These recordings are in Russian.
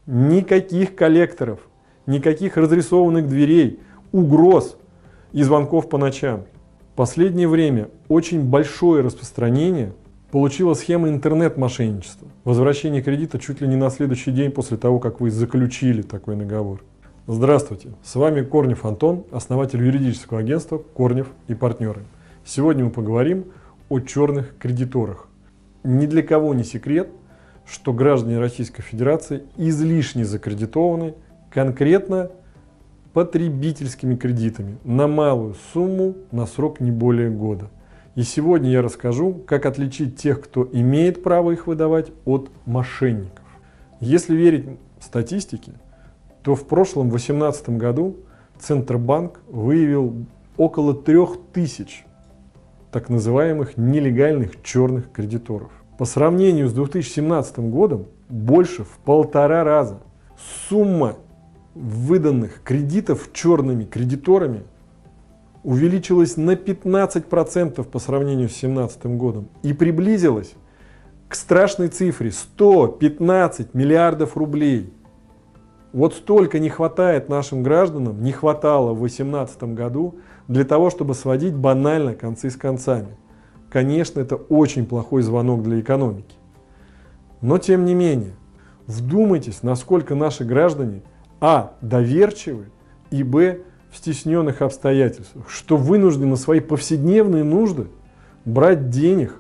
Никаких коллекторов, никаких разрисованных дверей, угроз и звонков по ночам. В последнее время очень большое распространение получила схема интернет-мошенничества. Возвращение кредита чуть ли не на следующий день после того, как вы заключили такой договор. Здравствуйте, с вами Корнев Антон, основатель юридического агентства «Корнев и партнеры». Сегодня мы поговорим о черных кредиторах. Ни для кого не секрет, что граждане Российской Федерации излишне закредитованы конкретно потребительскими кредитами на малую сумму на срок не более года. И сегодня я расскажу, как отличить тех, кто имеет право их выдавать, от мошенников. Если верить статистике, то в прошлом 2018 году Центробанк выявил около 3000 так называемых нелегальных черных кредиторов. По сравнению с 2017 годом больше в 1,5 раза. Сумма выданных кредитов черными кредиторами увеличилась на 15% по сравнению с 2017 годом и приблизилась к страшной цифре 115 миллиардов рублей. Вот столько не хватает нашим гражданам, не хватало в 2018 году для того, чтобы сводить банально концы с концами. Конечно, это очень плохой звонок для экономики. Но тем не менее, вдумайтесь, насколько наши граждане а. доверчивы и б. в стесненных обстоятельствах, что вынуждены на свои повседневные нужды брать денег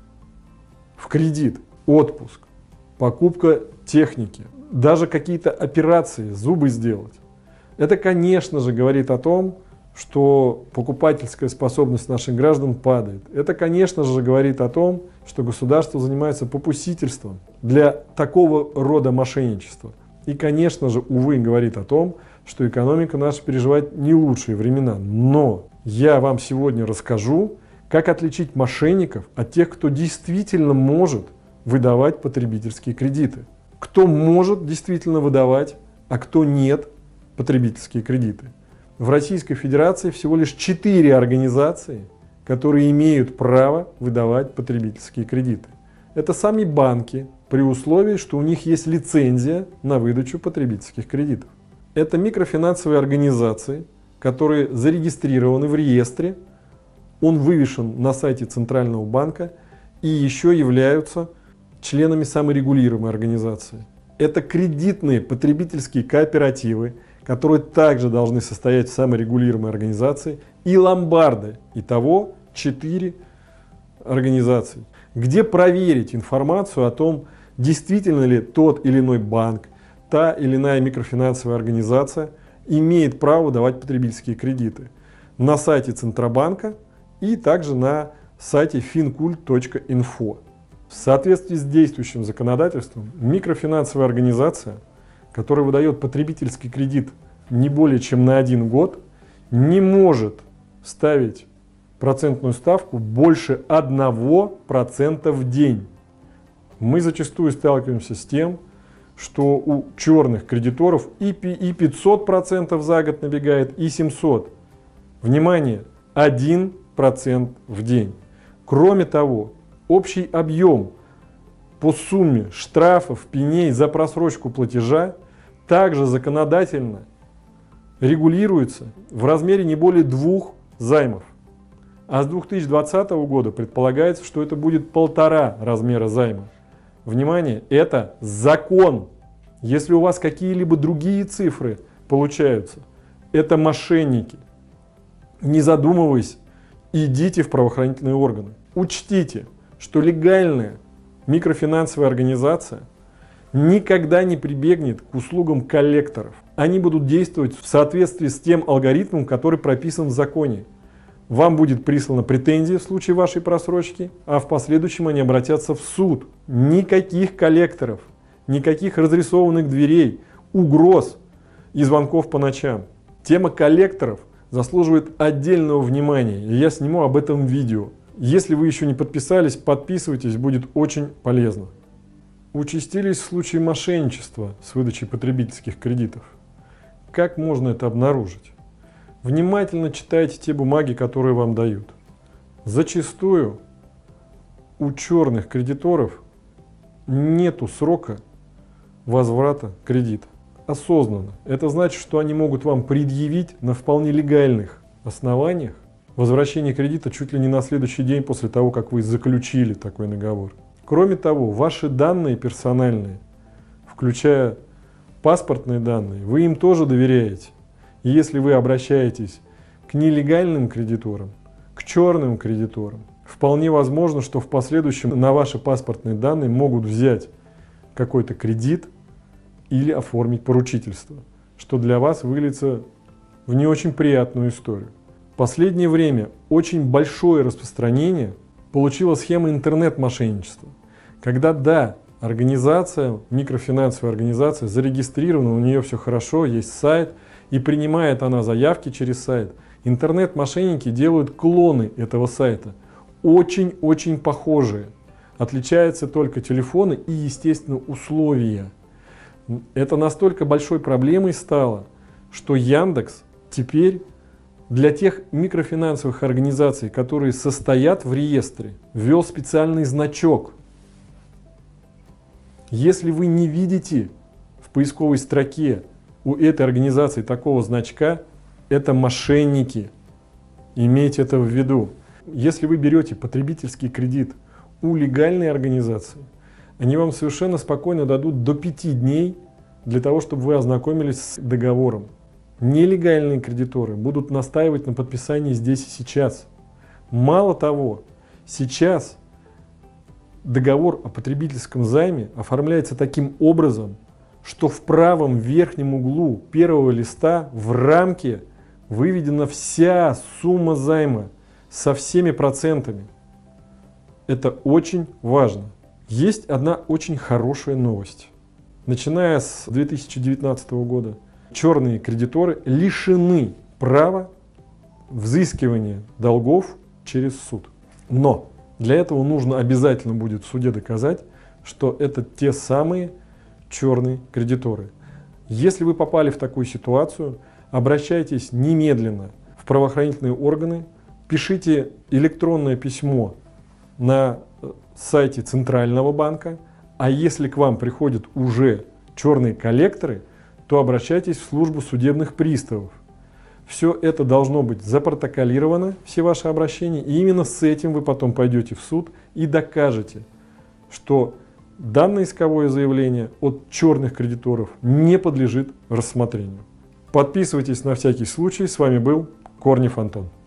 в кредит, отпуск, покупка техники, даже какие-то операции, зубы сделать. Это, конечно же, говорит о том, что покупательская способность наших граждан падает. Это, конечно же, говорит о том, что государство занимается попустительством для такого рода мошенничества. И, конечно же, увы, говорит о том, что экономика наша переживает не лучшие времена. Но я вам сегодня расскажу, как отличить мошенников от тех, кто действительно может выдавать потребительские кредиты. Кто может действительно выдавать, а кто нет потребительские кредиты. В Российской Федерации всего лишь 4 организации, которые имеют право выдавать потребительские кредиты. Это сами банки, при условии, что у них есть лицензия на выдачу потребительских кредитов. Это микрофинансовые организации, которые зарегистрированы в реестре, он вывешен на сайте Центрального банка и еще являются членами саморегулируемой организации. Это кредитные потребительские кооперативы, которые также должны состоять в саморегулируемой организации, и ломбарды. Итого 4 организации. Где проверить информацию о том, действительно ли тот или иной банк, та или иная микрофинансовая организация имеет право давать потребительские кредиты. На сайте Центробанка и также на сайте fincult.info. В соответствии с действующим законодательством, микрофинансовая организация, которая выдает потребительский кредит не более чем на 1 год, не может ставить процентную ставку больше 1% в день. Мы зачастую сталкиваемся с тем, что у черных кредиторов и 500% за год набегает, и 700%. Внимание, 1% в день. Кроме того, общий объем по сумме штрафов, пеней за просрочку платежа также законодательно регулируется в размере не более 2 займов. А с 2020 года предполагается, что это будет 1,5 размера займа. Внимание, это закон. Если у вас какие-либо другие цифры получаются, это мошенники. Не задумываясь, идите в правоохранительные органы. Учтите, что легальная микрофинансовая организация никогда не прибегнет к услугам коллекторов. Они будут действовать в соответствии с тем алгоритмом, который прописан в законе. Вам будет прислана претензия в случае вашей просрочки, а в последующем они обратятся в суд. Никаких коллекторов, никаких разрисованных дверей, угроз и звонков по ночам. Тема коллекторов заслуживает отдельного внимания, и я сниму об этом видео. Если вы еще не подписались, подписывайтесь, будет очень полезно. Участились случаи мошенничества с выдачей потребительских кредитов. Как можно это обнаружить? Внимательно читайте те бумаги, которые вам дают. Зачастую у черных кредиторов нету срока возврата кредита. Осознанно. Это значит, что они могут вам предъявить на вполне легальных основаниях возвращение кредита чуть ли не на следующий день после того, как вы заключили такой договор. Кроме того, ваши данные персональные, включая паспортные данные, вы им тоже доверяете. И если вы обращаетесь к нелегальным кредиторам, к черным кредиторам, вполне возможно, что в последующем на ваши паспортные данные могут взять какой-то кредит или оформить поручительство, что для вас выльется в не очень приятную историю. В последнее время очень большое распространение получила схема интернет-мошенничества, когда организация, микрофинансовая организация зарегистрирована, у нее все хорошо, есть сайт, и принимает она заявки через сайт. Интернет-мошенники делают клоны этого сайта, очень-очень похожие. Отличаются только телефоны и, естественно, условия. Это настолько большой проблемой стало, что Яндекс теперь для тех микрофинансовых организаций, которые состоят в реестре, ввел специальный значок. Если вы не видите в поисковой строке у этой организации такого значка, это мошенники. Имейте это в виду. Если вы берете потребительский кредит у легальной организации, они вам совершенно спокойно дадут до 5 дней для того, чтобы вы ознакомились с договором. Нелегальные кредиторы будут настаивать на подписании здесь и сейчас. Мало того, сейчас договор о потребительском займе оформляется таким образом, что в правом верхнем углу первого листа в рамке выведена вся сумма займа со всеми процентами. Это очень важно. Есть одна очень хорошая новость. Начиная с 2019 года черные кредиторы лишены права взыскивания долгов через суд. Но для этого нужно обязательно будет в суде доказать, что это те самые черные кредиторы. Если вы попали в такую ситуацию, обращайтесь немедленно в правоохранительные органы, пишите электронное письмо на сайте Центрального банка, а если к вам приходят уже черные коллекторы, то обращайтесь в службу судебных приставов. Все это должно быть запротоколировано, все ваши обращения, и именно с этим вы потом пойдете в суд и докажете, что данное исковое заявление от черных кредиторов не подлежит рассмотрению. Подписывайтесь на всякий случай. С вами был Корнев Антон.